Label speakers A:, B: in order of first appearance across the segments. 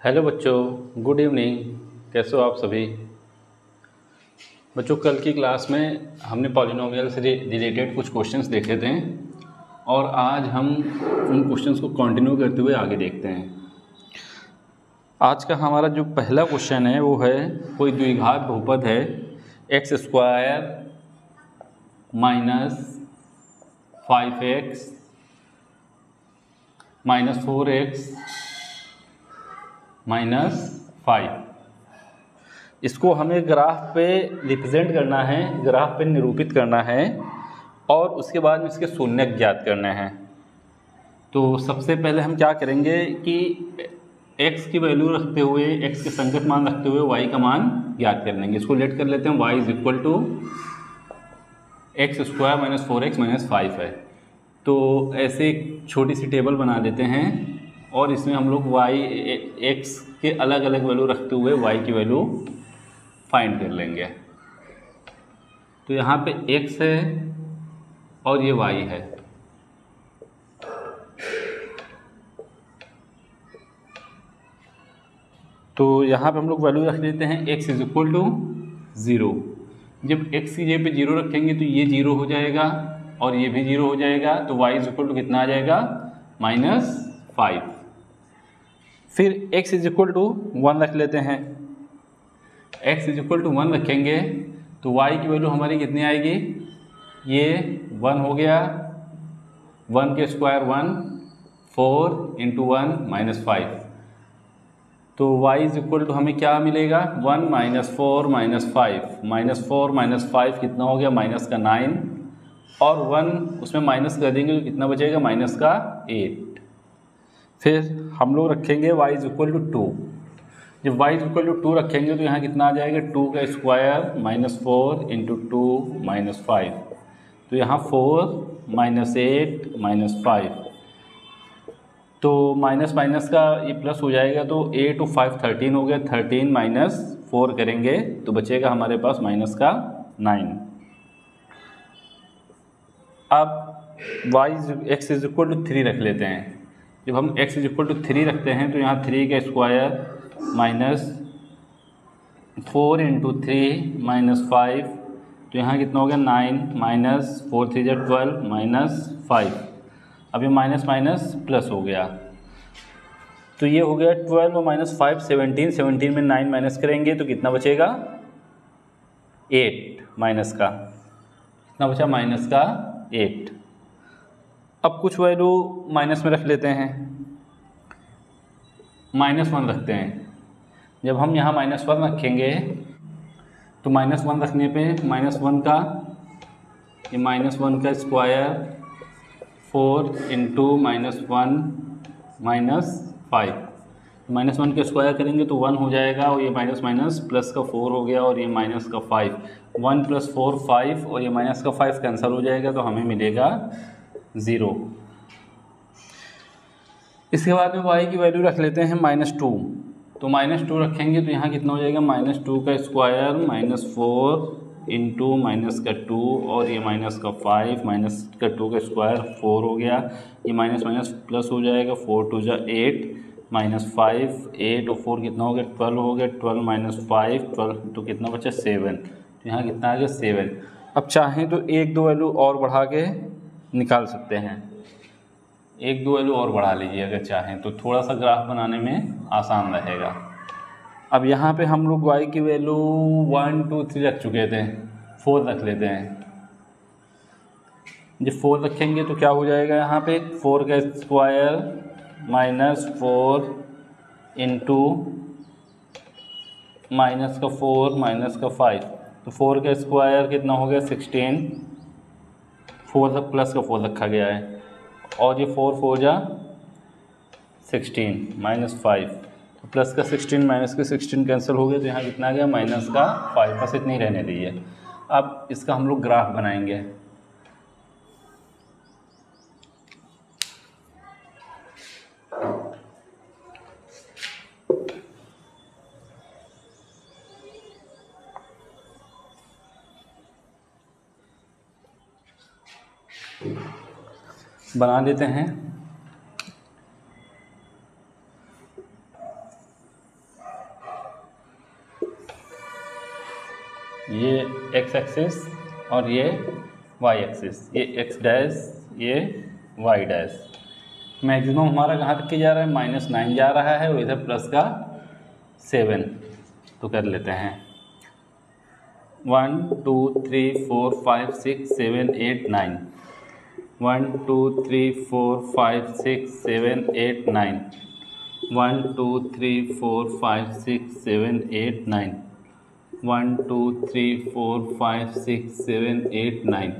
A: Hello बच्चों, good evening. कैसे हो आप सभी बच्चों? कल की क्लास में हमने पॉलिनोमियल से रिलेटेड कुछ क्वेश्चंस देखे थे और आज हम उन क्वेश्चंस को कंटिन्यू करते हुए आगे देखते हैं। आज का हमारा जो पहला क्वेश्चन है वो है, कोई द्विघात बहुपद है X square minus 5x minus 4x minus 5। इसको हमें ग्राफ पे रिप्रेजेंट करना है, ग्राफ पे निरूपित करना है और उसके बाद में इसके शून्यक ज्ञात करने हैं। तो सबसे पहले हम क्या करेंगे कि x की वैल्यू रखते हुए, x के संगत मान रखते हुए y का मान ज्ञात कर लेंगे। इसको लेट कर लेते हैं, y is equal to X square minus 4x minus 5 है। तो ऐसे एक छोटी सी टेबल बना देते हैं और इसमें हम लोग x के अलग अलग वैल्यू रखते हुए y की वैल्यू फाइंड कर लेंगे। तो यहाँ पे x है और ये y है। तो यहाँ पे हम लोग वैल्यू रख देते हैं x इज इक्वल टू 0। जब x की जगह पे 0 रखेंगे तो ये 0 हो जाएगा और ये भी 0 हो जाएगा। तो y इज इक्वल टू कितना आ जाएगा? -5। फिर x इज इक्वल टू 1 रख लेते हैं। x इज इक्वल टू 1 रखेंगे तो y की वैल्यू हमारी कितनी आएगी? ये 1 हो गया, 1 के स्क्वायर 1, 4 इंटू 1 माइनस 5। तो y इज इक्वल टू हमें क्या मिलेगा? 1 माइनस 4 माइनस 5, माइनस 4 माइनस 5 कितना हो गया? माइनस का 9 और 1 उसमें माइनस कर देंगे तो कितना बचेगा? माइनस का 8। फिर हम लोग रखेंगे y इज इक्वल टू 2। जब y इज इक्वल टू 2 रखेंगे तो यहाँ कितना आ जाएगा? 2 का स्क्वायर माइनस 4 इंटू 2 माइनस 5। तो यहाँ 4 माइनस 8 माइनस 5। तो माइनस माइनस का ये प्लस हो जाएगा तो 8 और 5 13 हो गया। 13 माइनस 4 करेंगे तो बचेगा हमारे पास माइनस का 9। अब x इज इक्वल टू 3 रख लेते हैं। जब हम x इज इक्वल टू 3 रखते हैं तो यहाँ 3 का स्क्वायर माइनस 4 इंटू 3 माइनस 5। तो यहाँ कितना हो गया? 9 माइनस 4 3 जा 12 माइनस 5। अब ये माइनस माइनस प्लस हो गया तो ये हो गया 12 और माइनस 5 17। 17 में 9 माइनस करेंगे तो कितना बचेगा? 8 माइनस का कितना बचा? माइनस का 8। अब कुछ वैल्यू माइनस में रख लेते हैं, -1 रखते हैं। जब हम यहाँ -1 रखेंगे तो -1 रखने पे -1 का ये -1 का स्क्वायर 4 इंटू -1 माइनस 5। -1 के स्क्वायर करेंगे तो 1 हो जाएगा और ये माइनस माइनस प्लस का 4 हो गया और ये माइनस का 5। 1 प्लस 4 5 और ये माइनस का 5 कैंसिल हो जाएगा तो हमें मिलेगा 0। इसके बाद में y की वैल्यू रख लेते हैं -2। तो -2 रखेंगे तो यहाँ कितना हो जाएगा? -2 का स्क्वायर -4 इंटू माइनस का 2 और ये माइनस का 5, माइनस का 2 का स्क्वायर 4 हो गया। ये माइनस माइनस प्लस हो जाएगा, 4 2 जा 8 माइनस 5 8 और 4 कितना हो गया? 12 हो गया। 12 माइनस 5 12 तो कितना बचा? 7। तो यहाँ कितना आ गया? 7। अब चाहें तो एक दो वैल्यू और बढ़ा के निकाल सकते हैं, एक दो वैल्यू और बढ़ा लीजिए अगर चाहें तो, थोड़ा सा ग्राफ बनाने में आसान रहेगा। अब यहाँ पे हम लोग y की वैल्यू 1 2 3 रख चुके थे, 4 रख लेते हैं। जब 4 रखेंगे तो क्या हो जाएगा? यहाँ पे 4 का स्क्वायर माइनस 4 इंटू माइनस का 4 माइनस का 5। तो 4 का स्क्वायर कितना हो गया? 16। 4 प्लस का 4 रखा गया है और ये 4 4 जा 16 माइनस 5। तो प्लस का 16 माइनस का 16 कैंसिल हो गया तो यहाँ कितना आ गया? माइनस का 5। बस इतनी रहने दीजिए। अब इसका हम लोग ग्राफ बनाएंगे। बना देते हैं। ये एक्स एक्सिस और ये वाई एक्सिस, ये एक्स डैश ये वाई डैश। मैक्सिमम हमारा कहाँ तक की जा रहा है, -9 जा रहा है और इधर प्लस का 7। तो कर लेते हैं 1 2 3 4 5 6 7 8 9, 1 2 3 4 5 6 7 8 9, 1 2 3 4 5 6 7 8 9, 1 2 3 4 5 6 7 8 9,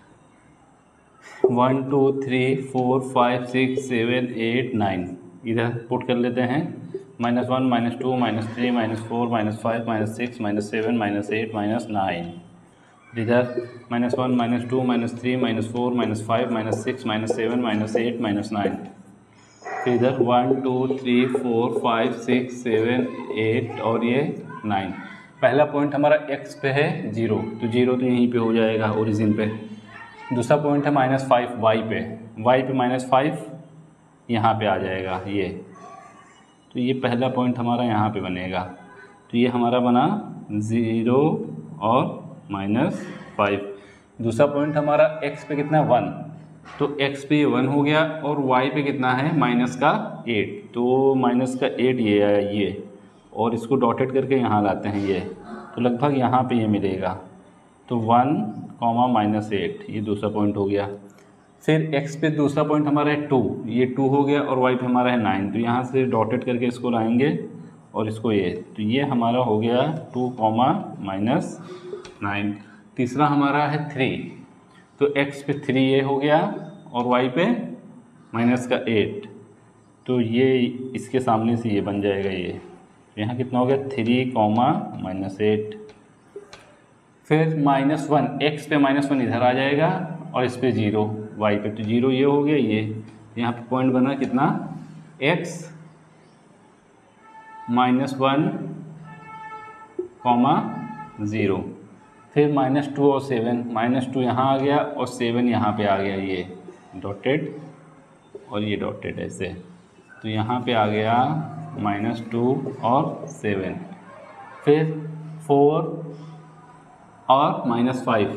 A: 1 2 3 4 5 6 7 8 9। इधर पुट कर लेते हैं -1 -2 -3 -4 -5 -6 -7 -8 -9। इधर -1 -2 -3 -4 -5 -6 -7 -8 -9। फिर इधर 1 2 3 4 5 6 7 8 और ये 9। पहला पॉइंट हमारा x पे है 0, तो 0 तो यहीं पे हो जाएगा ओरिजिन पे। दूसरा पॉइंट है -5 y पे -5 यहाँ पे आ जाएगा ये। तो ये पहला पॉइंट हमारा यहाँ पे बनेगा। तो ये हमारा बना 0 और -5। दूसरा पॉइंट हमारा x पे कितना 1, तो x पे 1 हो गया और y पे कितना है -8, तो -8 ये आया ये, और इसको डॉटेड करके यहाँ लाते हैं ये, तो लगभग यहाँ पे ये मिलेगा। तो 1, -8 ये दूसरा पॉइंट हो गया। फिर x पे दूसरा पॉइंट हमारा है 2, ये 2 हो गया और y पे हमारा है 9, तो यहाँ से डॉटेड करके इसको लाएंगे और इसको ये, तो ये हमारा हो गया 2, -9। तीसरा हमारा है 3, तो x पे 3 ये हो गया और y पे -8, तो ये इसके सामने से ये बन जाएगा ये। यहाँ कितना हो गया 3, -8। फिर -1, x पे -1 इधर आ जाएगा और इस पे 0, y पे तो 0 ये हो गया ये। यहाँ पे पॉइंट बना कितना x -1, -0। फिर -2 और 7, -2 यहाँ आ गया और 7 यहाँ पे आ गया ये डॉटेड और ये डॉटेड ऐसे, तो यहाँ पे आ गया -2 और 7। फिर 4 और -5,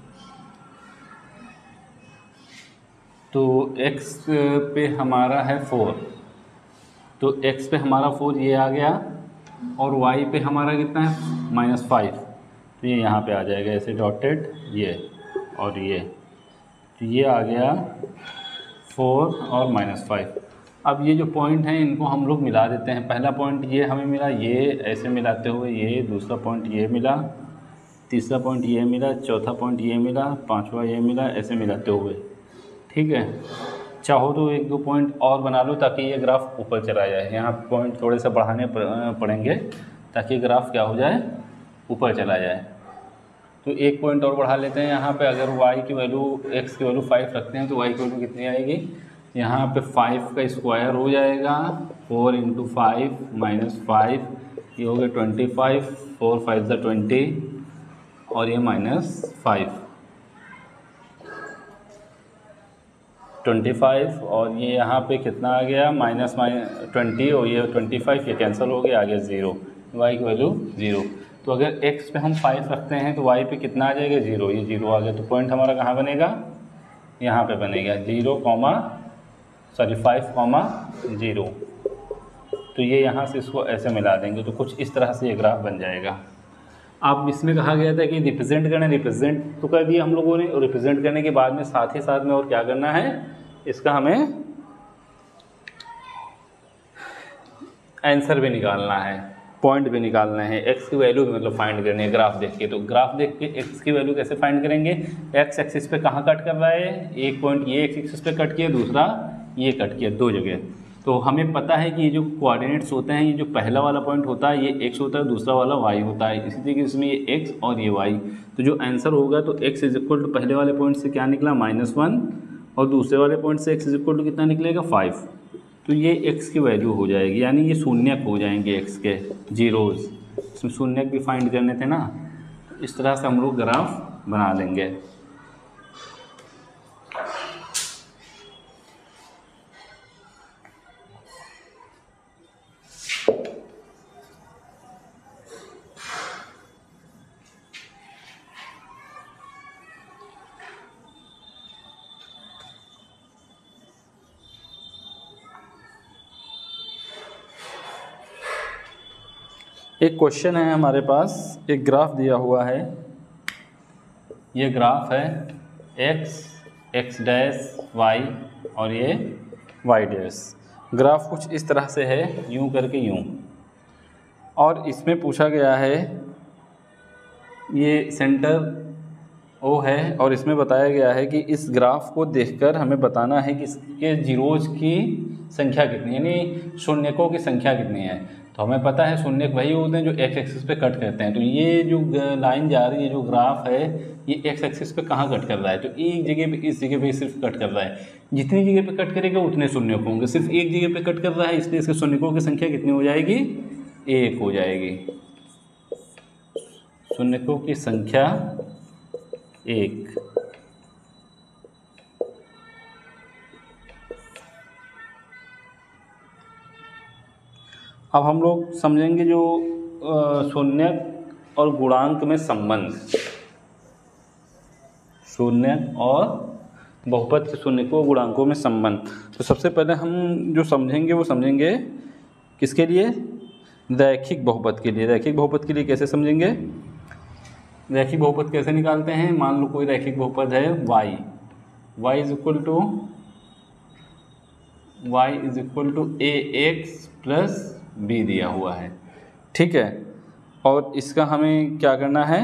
A: तो x पे हमारा है 4, तो x पे हमारा 4 ये आ गया और y पे हमारा कितना है -5, तो ये यहाँ पे आ जाएगा ऐसे डॉटेड ये और ये, तो ये आ गया 4 और -5। अब ये जो पॉइंट हैं इनको हम लोग मिला देते हैं। पहला पॉइंट ये हमें मिला, ये ऐसे मिलाते हुए ये, दूसरा पॉइंट ये मिला, तीसरा पॉइंट ये मिला, चौथा पॉइंट ये मिला, पांचवा ये मिला, ऐसे मिलाते हुए। ठीक है, चाहो तो 1-2 पॉइंट और बना लो ताकि ये ग्राफ ऊपर चला जाए। यहाँ पॉइंट थोड़े से बढ़ाने पड़ेंगे ताकि ग्राफ क्या हो जाए, ऊपर चला जाए। तो 1 पॉइंट और बढ़ा लेते हैं। यहाँ पे अगर y की वैल्यू, x की वैल्यू 5 रखते हैं तो y की वैल्यू कितनी आएगी, यहाँ पे 5 का स्क्वायर हो जाएगा, 4 × 5 -5, ये हो गया 25, 4 5 ज़ा 20 और ये -5 और ये यहाँ पे कितना आ गया -20 और ये 25, ये कैंसिल हो गया, आ गया 0, y की वैल्यू 0। तो अगर x पे हम 5 रखते हैं तो y पे कितना आ जाएगा 0, ये 0 आ गया। तो पॉइंट हमारा कहाँ बनेगा, यहाँ पे बनेगा 5, 0। तो ये यहाँ से इसको ऐसे मिला देंगे तो कुछ इस तरह से ये ग्राफ बन जाएगा। अब इसमें कहा गया था कि रिप्रेजेंट करना, रिप्रेजेंट तो कर दिया हम लोगों ने, और रिप्रेजेंट करने के बाद में साथ ही साथ में और क्या करना है, इसका हमें आंसर भी निकालना है, पॉइंट भी निकालना है, एक्स की वैल्यू भी मतलब फाइंड करनी है ग्राफ देख के। तो ग्राफ देख के एक्स की वैल्यू कैसे फाइंड करेंगे, एक्स एक्सिस पे कहाँ कट कर रहा है, एक पॉइंट ये एक्स एक्सिस पे कट किया, दूसरा ये कट किया, 2 जगह। तो हमें पता है कि ये जो कोऑर्डिनेट्स होते हैं, ये जो पहला वाला पॉइंट होता है ये x होता है, दूसरा वाला y होता है। इसी तरीके से इसमें ये x और ये y, तो जो आंसर होगा तो x इक्वल टू पहले वाले पॉइंट से क्या निकला -1 और दूसरे वाले पॉइंट से x इक्वल टू कितना निकलेगा 5। तो ये x की वैल्यू हो जाएगी, यानी ये शून्यक हो जाएंगे x के जीरोज़। इसमें शून्यक भी फाइंड करने थे ना, इस तरह से हम लोग ग्राफ बना लेंगे। एक क्वेश्चन है हमारे पास, एक ग्राफ दिया हुआ है। ये ग्राफ है x, x डैश y और ये y डैश। ग्राफ कुछ इस तरह से है, यूं करके यूं, और इसमें पूछा गया है ये सेंटर O है और इसमें बताया गया है कि इस ग्राफ को देखकर हमें बताना है कि इसके जीरोज की संख्या कितनी, यानी शून्यकों की संख्या कितनी है। तो हमें पता है शून्यक वही होते हैं जो एक्स एक्सिस पे कट करते हैं। तो ये जो लाइन जा रही है, जो ग्राफ है, ये एक्स एक्सिस पे कहाँ कट कर रहा है? तो एक जगह पे, इस जगह पे सिर्फ कट कर रहा है। जितनी जगह पे कट करेगा उतने शून्यक होंगे, सिर्फ एक जगह पे कट कर रहा है, इसलिए इसके शून्यकों की संख्या कितनी हो जाएगी? 1 हो जाएगी। शून्यकों की संख्या 1। अब हम लोग समझेंगे जो शून्यक और गुणांक में संबंध, शून्यक और बहुपद के शून्यकों गुणांकों में संबंध। तो सबसे पहले हम जो समझेंगे वो समझेंगे किसके लिए? रैखिक बहुपद के लिए। रैखिक बहुपद के लिए कैसे समझेंगे? रैखिक बहुपद कैसे निकालते हैं? मान लो कोई रैखिक बहुपद है y is equal to ax plus b दिया हुआ है, ठीक है। और इसका हमें क्या करना है?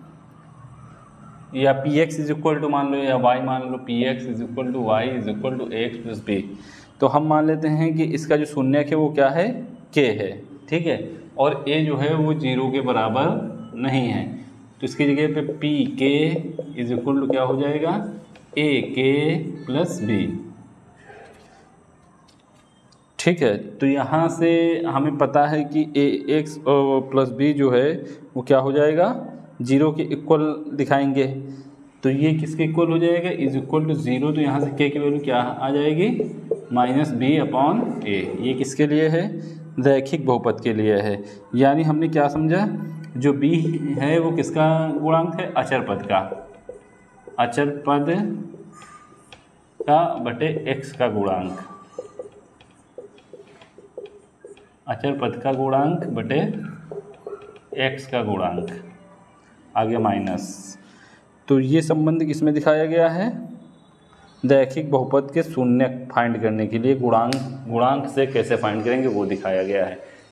A: या px इज इक्वल टू मान लो, या y मान लो, px is equal to y is equal to x plus b। तो हम मान लेते हैं कि इसका जो शून्यक है वो क्या है? k है, ठीक है। और a जो है वो 0 के बराबर नहीं है, तो इसकी जगह पे पी के इज इक्वल टू क्या हो जाएगा? ए के प्लस बी, ठीक है। तो यहाँ से हमें पता है कि ए एक्स प्लस बी जो है वो क्या हो जाएगा? 0 के इक्वल दिखाएंगे। तो ये किसके इक्वल हो जाएगा? Is equal to 0। तो यहाँ से के की वैल्यू क्या आ जाएगी? -b/a। ये किसके लिए है? रैखिक बहुपद के लिए है। यानी हमने क्या समझा? जो b है वो किसका गुणांक है? अचर पद का, अचर पद का बटे x का गुणांक, अचर पद का गुणांक बटे x का गुणांक, आगे माइनस। तो ये संबंध किसमें दिखाया गया है? रैखिक बहुपद के शून्यक फाइंड करने के लिए गुणांक से कैसे फाइंड करेंगे वो दिखाया गया है।